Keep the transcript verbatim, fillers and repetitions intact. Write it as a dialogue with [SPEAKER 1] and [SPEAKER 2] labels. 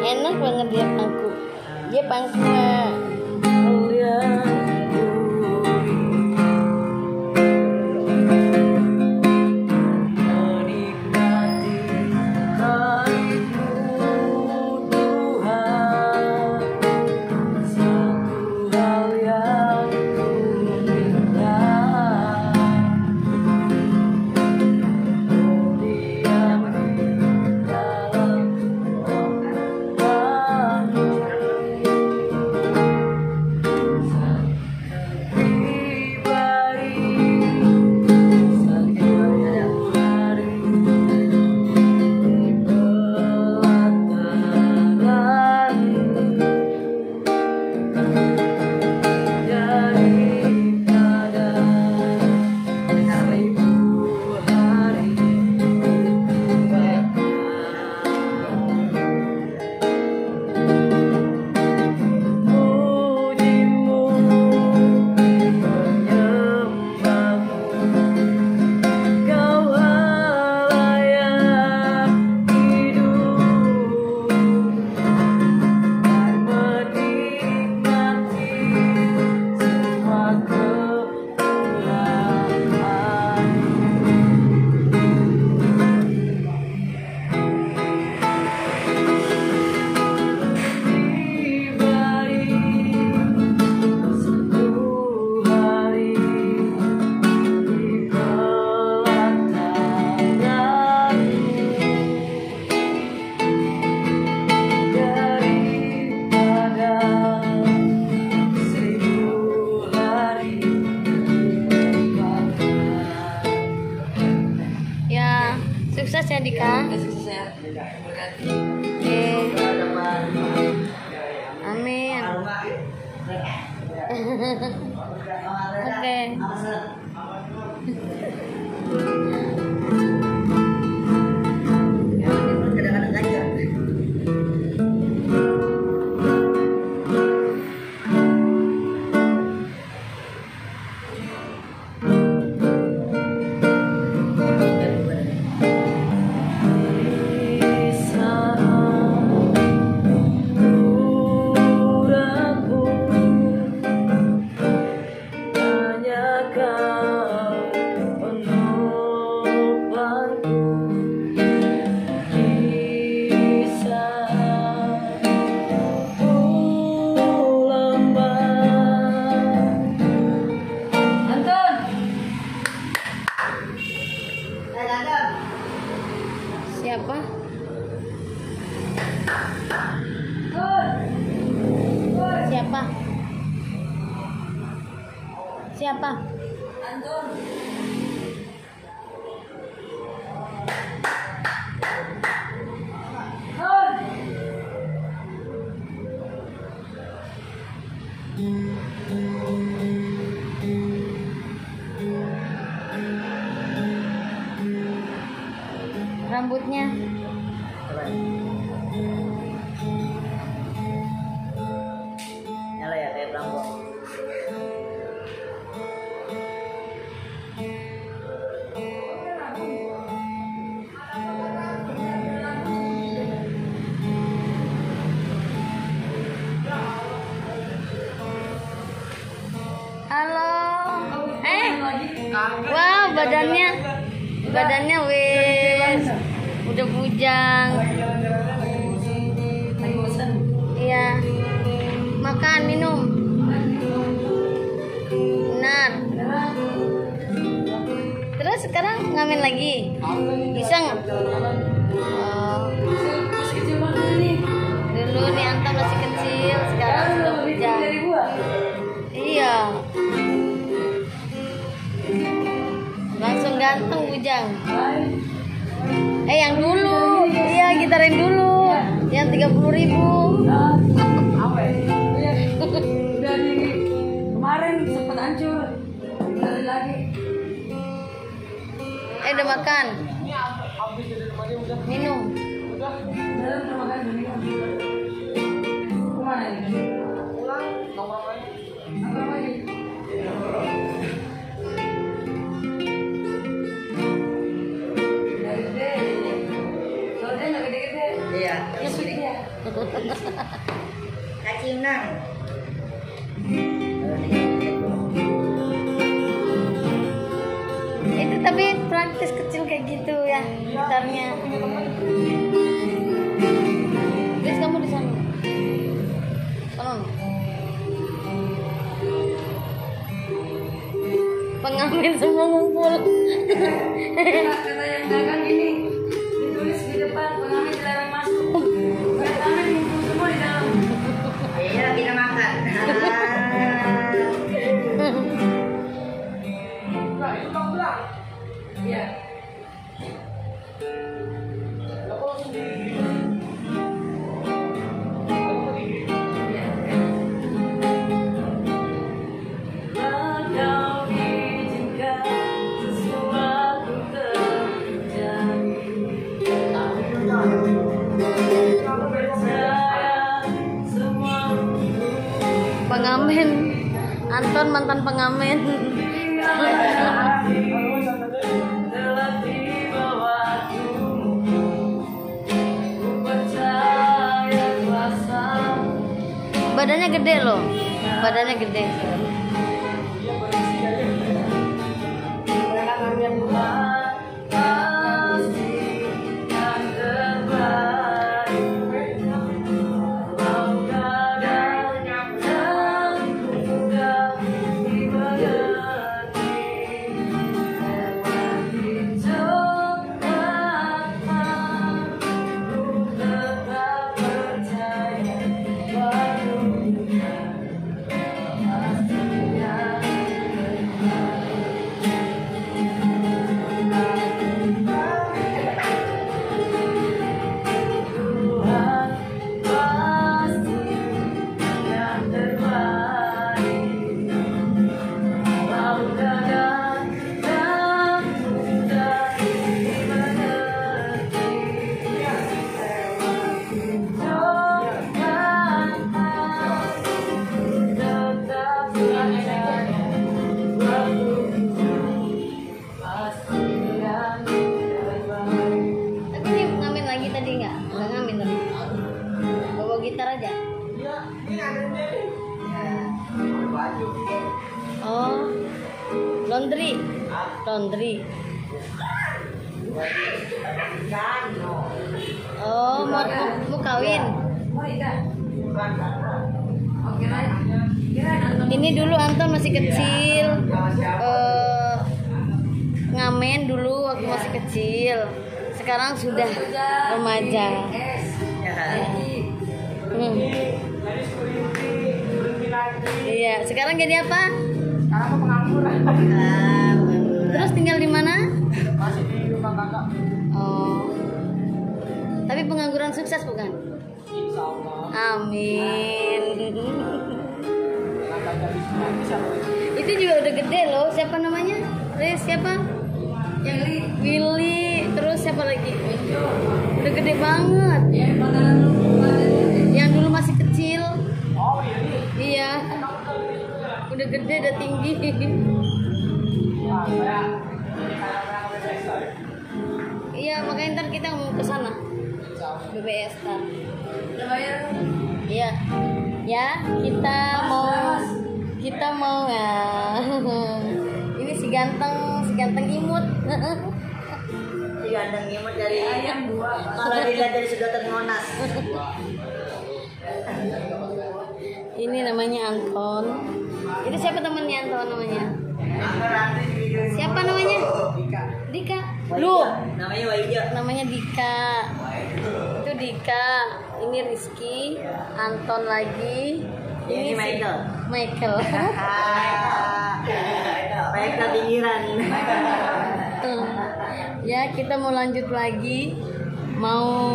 [SPEAKER 1] Enak banget dia pangku. Dia pangkunya. Sukses ya Dika.
[SPEAKER 2] Sukses ya.
[SPEAKER 1] Oke. Amin. Oke. Siapa? Siapa? Siapa?
[SPEAKER 2] Anton.
[SPEAKER 1] Rambutnya
[SPEAKER 2] Nyala ya kayak rambut.
[SPEAKER 1] halo. Eh, wow, badannya, badannya wes, udah bujang. Iya, makan, minum. Benar. Terus sekarang ngamen lagi, bisa nggak? Oh. Dulu nih Antam masih kecil, sekarang sudah bujang. Iya. Langsung ganteng bujang. Eh yang dulu, iya gitarin dulu, yang tiga puluh ribu.
[SPEAKER 2] Udah di kemarin sempat hancur, balik lagi.
[SPEAKER 1] Eh udah makan, minum.
[SPEAKER 2] Kemana ini? Apa lagi? Gede, soalnya nggak gede-gede. Iya.
[SPEAKER 3] Kaciunan.
[SPEAKER 1] Itu tapi praktis kecil kayak gitu ya gitarnya. Guys, kamu di sana. Tolong. Pengamen semua ngumpul.
[SPEAKER 2] Kata yang dagang gini, ditulis di depan pengamen dilarang masuk. Pengamen ngumpul semua di dalam.
[SPEAKER 3] Ayahnya lagi nak makan.
[SPEAKER 2] Iya.
[SPEAKER 1] Pengamen. Anton mantan pengamen. Badannya gede loh. Badannya gede. Oh, laundry, laundry. Oh, mau mau kawin. Ini dulu Anton masih kecil, uh, ngamen dulu waktu masih kecil. Sekarang sudah remaja. Hmm. Iya, sekarang jadi apa?
[SPEAKER 3] Sekarang pengangguran.
[SPEAKER 1] Terus tinggal di mana?
[SPEAKER 3] Masih di rumah kakak.
[SPEAKER 1] Oh. Tapi pengangguran sukses bukan?
[SPEAKER 3] Insya Allah.
[SPEAKER 1] Amin. Itu juga udah gede loh. Siapa namanya? Riz, siapa?
[SPEAKER 2] Willy.
[SPEAKER 1] Willy. Terus siapa lagi? Udah gede banget. Yang dulu masih kecil.
[SPEAKER 3] Oh ini.
[SPEAKER 1] Iya. Udah gede, udah tinggi. Iya, makanya ntar kita mau ke sana. B B S ntar. Iya. Ya, kita mau kita mau ya. Ini si ganteng, si ganteng imut.
[SPEAKER 3] Si ganteng imut dari
[SPEAKER 2] Ayam dua.
[SPEAKER 3] kalau dilihat dari sedotan Monas.
[SPEAKER 1] Ini namanya Anton. Itu siapa temannya Anton namanya? Siapa namanya?
[SPEAKER 3] Dika.
[SPEAKER 1] Dika. Lu.
[SPEAKER 3] Namanya Waijo.
[SPEAKER 1] Namanya Dika. Itu Dika. Ini Rizky. Anton lagi.
[SPEAKER 3] Ini
[SPEAKER 1] si-
[SPEAKER 3] Michael.
[SPEAKER 1] Michael.
[SPEAKER 3] Michael pinggiran.
[SPEAKER 1] Ya, kita mau lanjut lagi. Mau